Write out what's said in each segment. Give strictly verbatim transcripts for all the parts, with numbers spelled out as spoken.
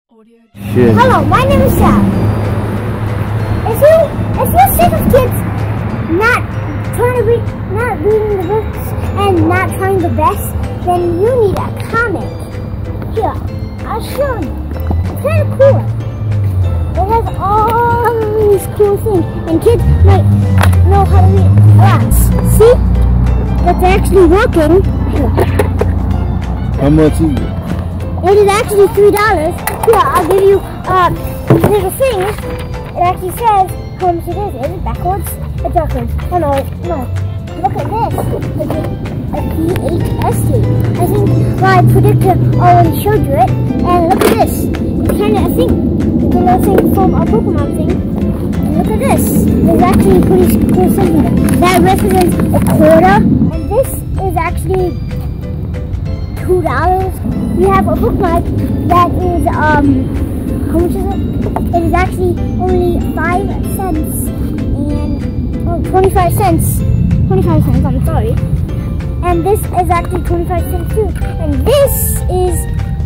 Shit. Hello, my name is Sal. If you if you're sick of kids not trying to read, not reading the books and not trying the best, then you need a comic. Here, I'll show you. It's kind of cool. It has all these cool things, and kids might know how to read lots. See? That's actually working. Here. How much is it? It is actually three dollars. Here, I'll give you uh, there's a thing. It actually says how much it is. Is it backwards? It's backwards. Oh no, no. Look at this. It's a V H S T. I think well, I predicted already showed you it. And look at this. It's kind of a thing. It's a little thing from a Pokemon thing. And look at this. There's actually pretty cool something. That represents a quarter. And this is actually two dollars. We have a bookmark that is um how much is it? It is actually only five cents and oh twenty-five cents. Twenty-five cents, I'm sorry. And this is actually twenty-five cents too. And this is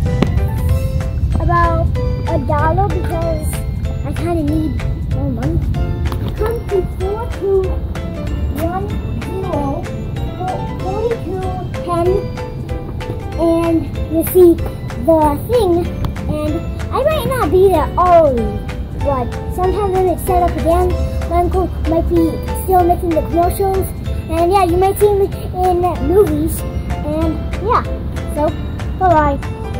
about a dollar because I kinda need more money. Come to four two one zero forty-two ten. And you see the thing, and I might not be there always, but sometimes when it's set up again, my uncle might be still making the commercials, and yeah, you might see me in movies, and yeah, so bye bye.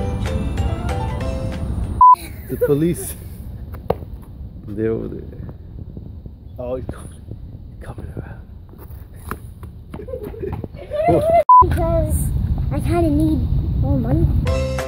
The police. They're over there. Oh, he's coming, coming around. Because I kind of need more money.